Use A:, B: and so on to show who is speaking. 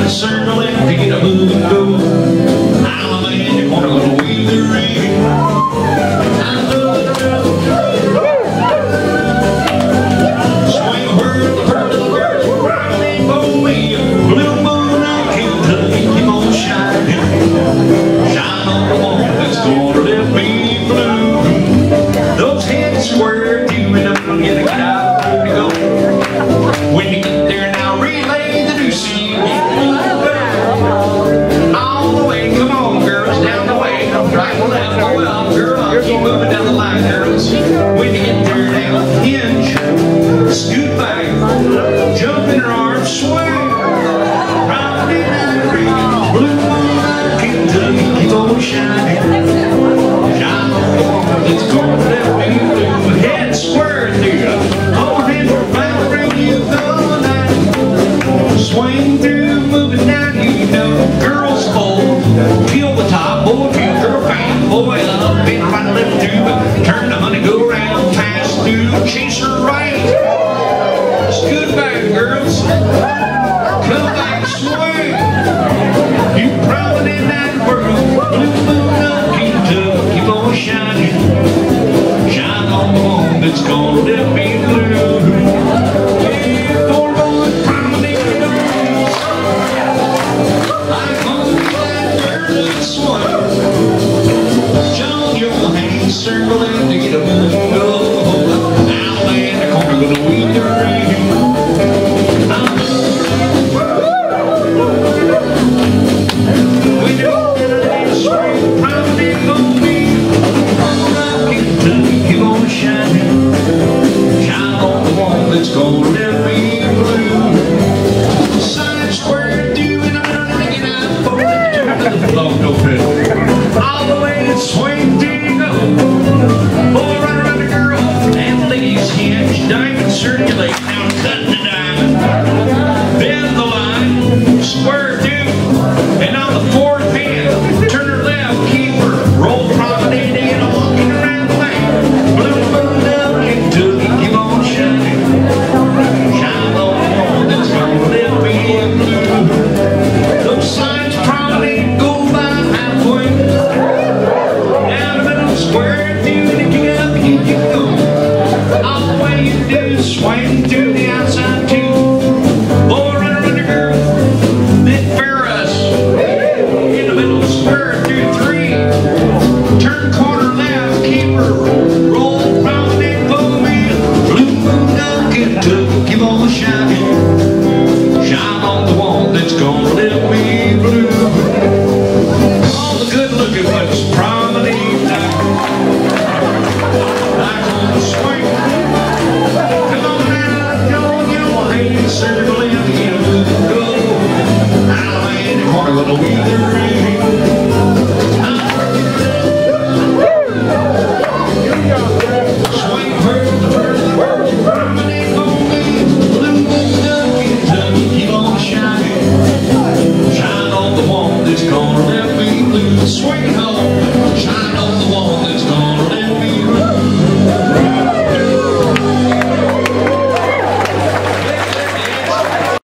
A: circling to get a move and go. I'm a man, you're gonna weave the ring. I love the swing word, the bird of the girl, riding for me. Blue moon out Kentucky, keep on shining. Shine on the one that's gonna let me blue. Those heads square, you and I'm gonna get out to go. When you get there now, relay the new scene. All the way, come on, girls, down the way. Right, left, go up, girl, keep moving down the line, girls. When you get there now, hinge, scoot back, jump in her arms, swing. Round in that ring, blue moonlight, Kentucky, keep on shining. Shine on the one that's gonna let me blue. Head square through, hold in your back, bring you the night. Swing through, moving down, you know, girls fold. Peel the top, boy, peel girl fan, boy, up and right, left through. Turn the honey, go round, pass through, chase her right. Scoot back, girls. Come back, swing. You prowling in that world. Blue moon up, Kentucky, keep on shining. Shine on the one that's gonna let me blue. Yeah, poor boy, prowling in the nose. I'm gonna be that bird swing. John, your hands circling to get a move and go. Now, man, the corner gonna weave the ring. We know that it's spring, probably gonna be. Kentucky, keep on shining. Shine on the one that's gonna let me blue. Side square through, and I'm gonna get out for the love no fit. All the way and swing till you go. Boy, run around the girl, and ladies hinge, diamond circulate, now cut the diamond. Bend the line, square through, and on the fourth hand, turn her left, keep her, roll promenade in, walking around the lane. Blue moon up, Kentucky, keep on shining. Shine on the one that's gonna let me blue. Those signs promenade go by halfway. Down the middle, square through, and if you get up, you can go. All the way you do, swing through the outside too. Boy, run around the girl, then fair us. In the middle, square through three. Turn corner left, keep her, roll round and pull me. Blue moon up, Kentucky, keep on shining.